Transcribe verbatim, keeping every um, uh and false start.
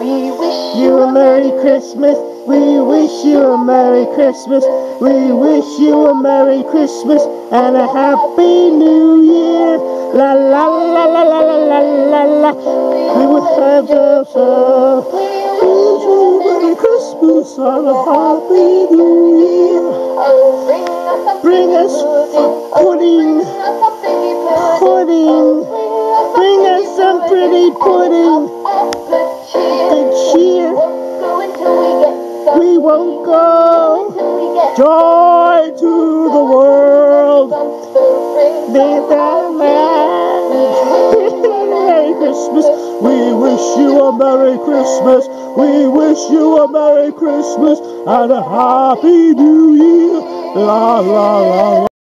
We wish you a Merry Christmas. We wish you a Merry Christmas. We wish you a Merry Christmas and a Happy New Year. La la la la la la la la. We will have the sun. We wish you a Merry Christmas and a Happy New Year. Bring us pudding, pudding. Bring us some pretty pudding. Good cheer. We won't go. Joy to the world. Merry Christmas. We wish you a Merry Christmas. We wish you a Merry Christmas and a Happy New Year. La la la la.